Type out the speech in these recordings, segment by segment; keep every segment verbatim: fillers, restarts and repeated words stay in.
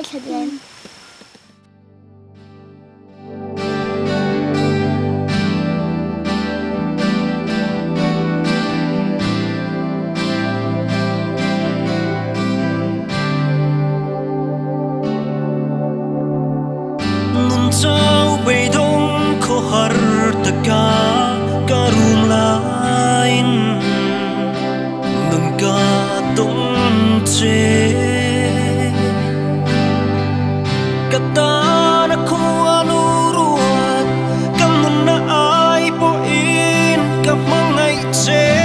thật em. Sau bay đông khô har tất cả cả rum lain nâng cả đông chế kata na ko aluruat kamu na ai poin kamangai chế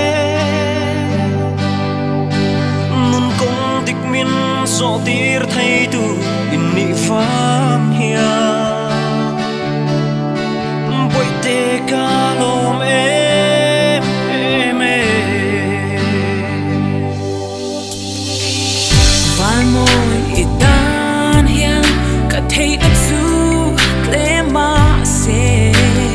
nun kong dik min so tir thay tu inni pham hiya te calom em em van môi itan hiang cả thấy ấp su tle ma se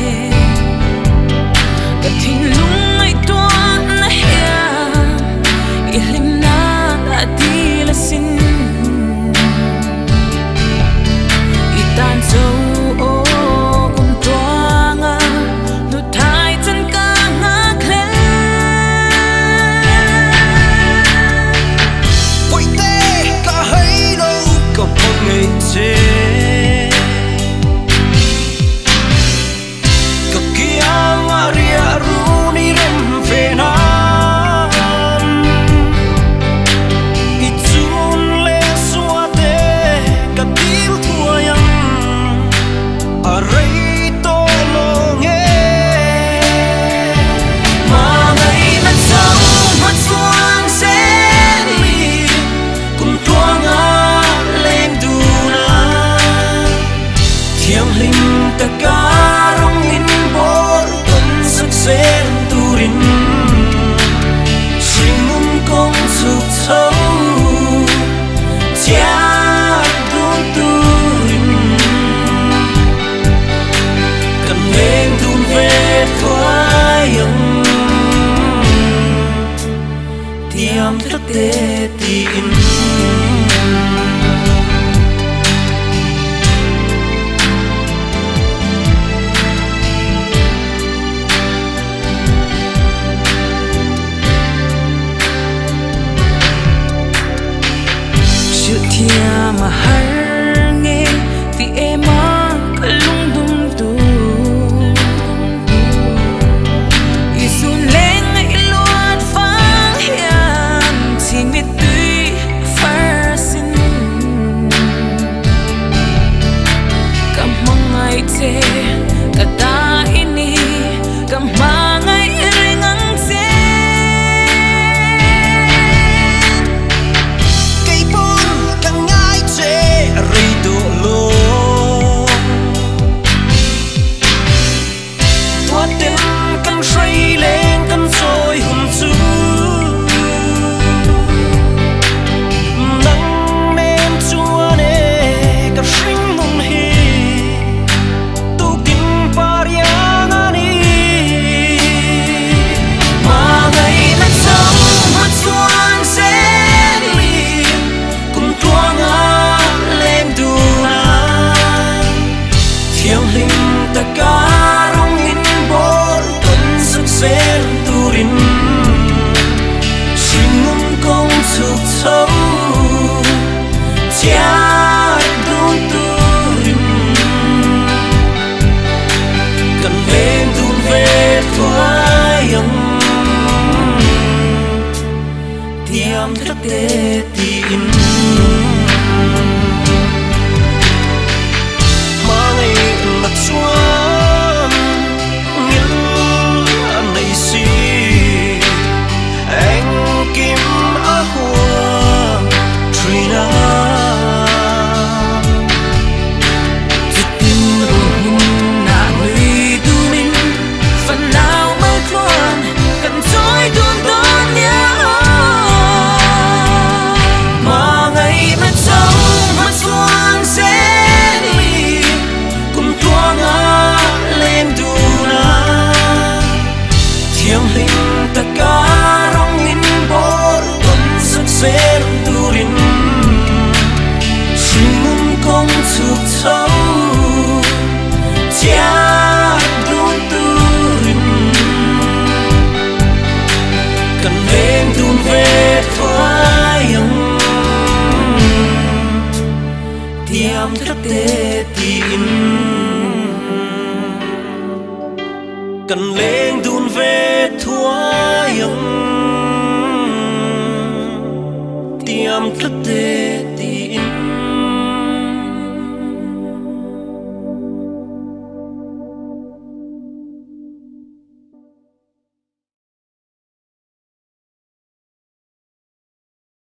cả thình lung ai toan na hiang ilim na đã đi là xin itan dâu tiam thức tê tin sự thiam mà har nghe vì em á cả lung đung tu isun lên ngay luôn phang hiam chỉ biết tuy phar xin cầm mong ngày thế cả ta ini cầm mang ngày ringang thế cây bún càng ngay thế cần lên tuôn về thoái yang tiam thất tê tin cần lên tuôn về thoái yang tiam thất tê